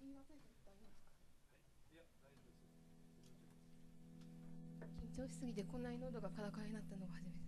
緊張しすぎてこんなに喉がカラカラになったのが初めて。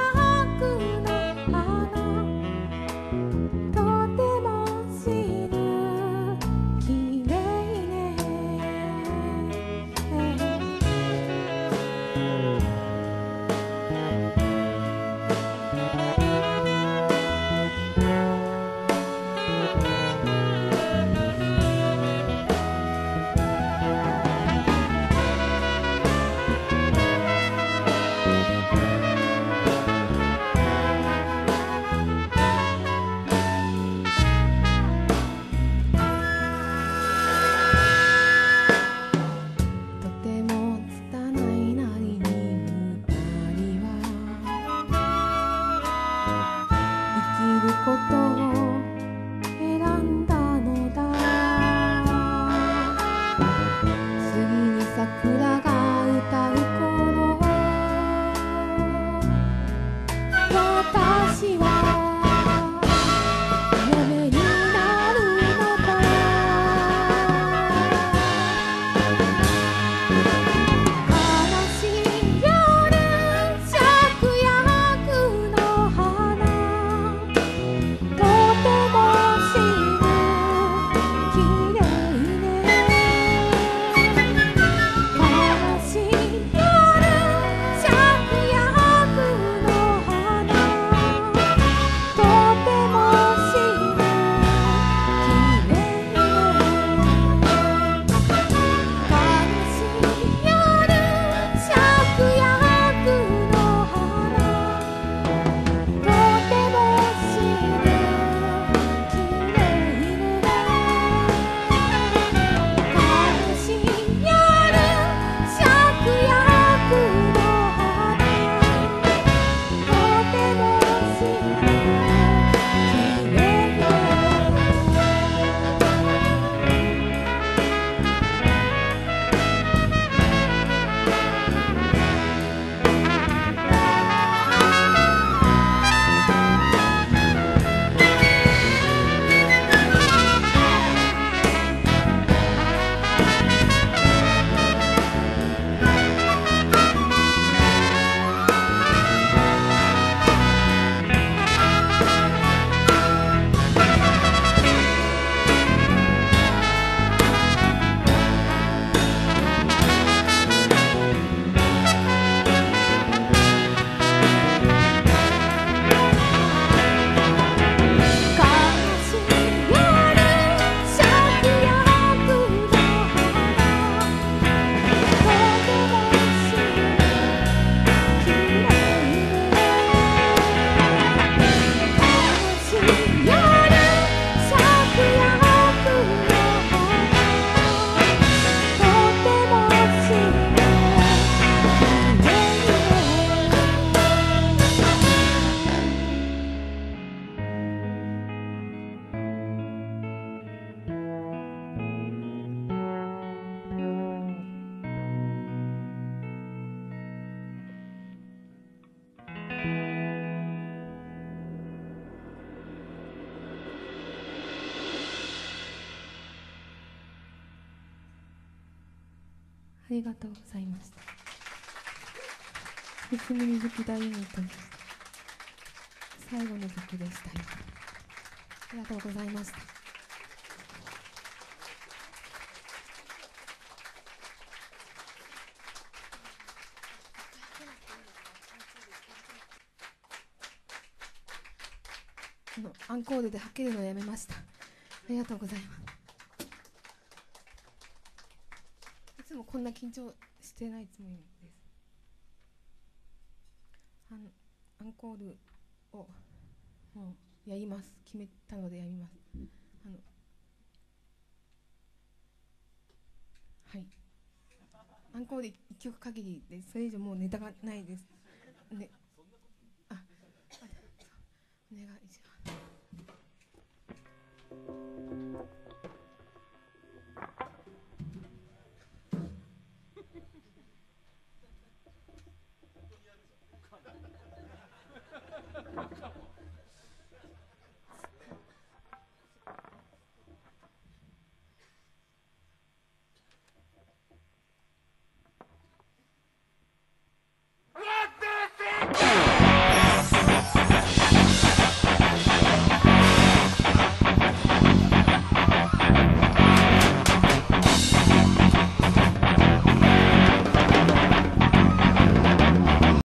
とても知るりがとうございました。リズムミュージック大ユニットです。最後の曲でした。ありがとうございました。アンコールではけるのをやめました。ありがとうございます。いつもこんな緊張してないつもりです。アンコールをもうやります。決めたのでやります。はい。アンコール1曲限りで、それ以上もうネタがないです。ね、お願いします。